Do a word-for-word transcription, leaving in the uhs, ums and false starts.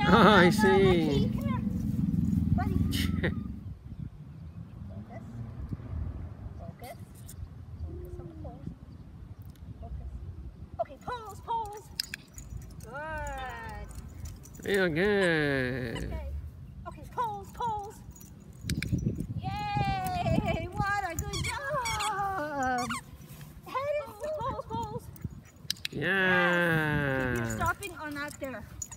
Oh, I see. Come here, buddy. Focus. Focus. Focus on the pose. Focus. Okay, pose, pose. Good. Real good. Okay. Okay, pose, pose. Yay! What a good job. Head is pose, pose. Yeah. You're stopping on that there.